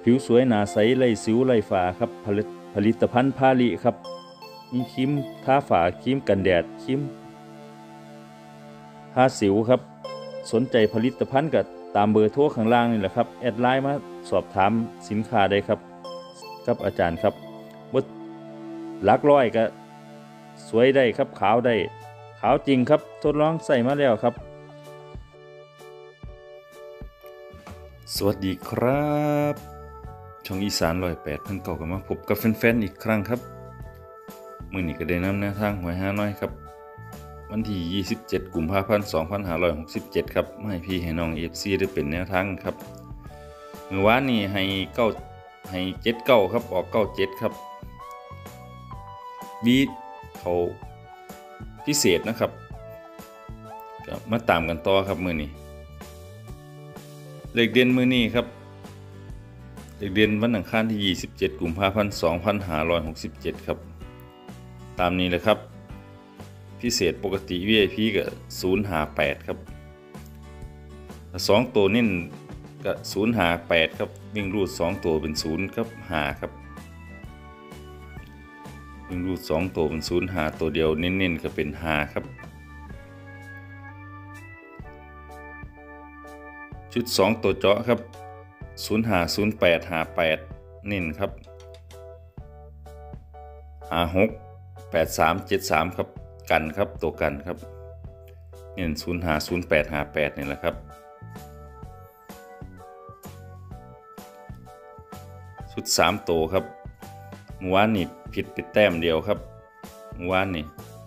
ผิวสวยหนาใสไร้สิวไร้ฝ้าครับผลิตภัณฑ์พาลิครับมีครีมทาฝ้าครีมกันแดดครีมทาสิวครับสนใจผลิตภัณฑ์ก็ตามเบอร์โทรข้างล่างนี่แหละครับแอดไลน์มาสอบถามสินค้าได้ครับกับอาจารย์ครับบ่หลักร้อยก็สวยได้ครับขาวได้ขาวจริงครับทดลองใส่มาแล้วครับสวัสดีครับช่องอีสาน108เพิ่งเก่ากันมาพบกับแฟนๆอีกครั้งครับมื้อนี้ก็ได้นำแนวทางหวย5น้อยครับวันที่27กุมภาพันธ์2567ครับมาให้พี่ให้น้อง FC ได้เป็นแนวทางครับเมื่อวานนี้ให้79ครับออก97ครับบีเขาพิเศษนะครับก็มาตามกันต่อครับมื้อนี้เลขเด่นมื้อนี้ครับเลขเด่นวันอังคารที่27กุมภาพันธ์2567ครับตามนี้เลยครับพิเศษปกติ VIP ก็058ครับ2ตัวเน้นก็058ครับวิ่งรูด2ตัวเป็น0ครับ5ครับวิ่งรูด2ตัวเป็น0 5ตัวเดียวเน้นๆก็เป็น5ครับชุด2ตัวเจาะครับ05 08 58เน้นครับ56 83 73ครับกันครับตัวกันครับเน้น05 08 58นี่แหละครับชุด3ตัวครับเมื่อวานนี่ผิดไปแต้มเดียวครับเมื่อวานนี่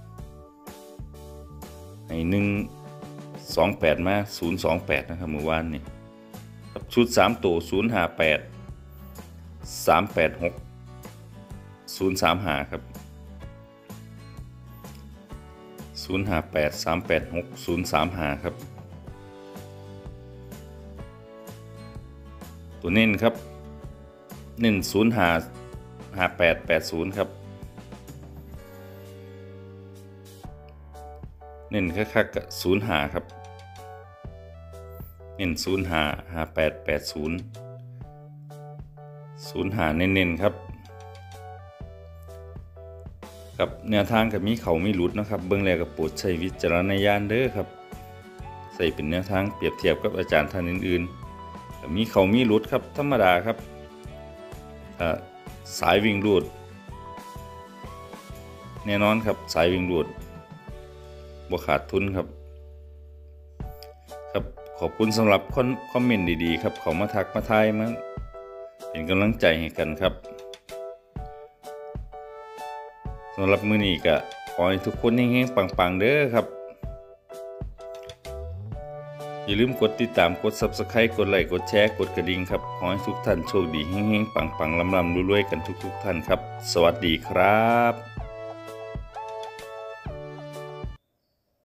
ให้128มา028นะครับเมื่อวานนี่ครับชุด3ตัว058 386 035ครับ058 386 035ครับตัวเน้นครับเน้น055880ครับเน้นคักๆกับ05ครับเน้น055880 05เน้นๆครับกับแนวทางกับมีเขามีหลุดนะครับเบื้องแรกกับโปรดใช้วิจารณญาณเด้อครับใส่เป็นแนวทางเปรียบเทียบกับอาจารย์ท่านอื่นๆกับมีเขามีหลุดครับธรรมดาครับสายวิ่งรูดแน่นอนครับสายวิ่งรูดบ่ขาดทุนครับขอบคุณสำหรับคอมเมนต์ดีๆครับเขามาทักมาทายมาเป็นกำลังใจให้กันครับสำหรับมื้อนี้ก็ขอให้ทุกคนเฮงๆปังๆเด้อครับอย่าลืมกดติดตามกด Subscribe กดไลค์กดแชร์กดกระดิ่งครับขอให้ทุกท่านโชคดีเฮงๆปังๆลำๆรวยๆกันทุกๆท่านครับสวัสดีครับ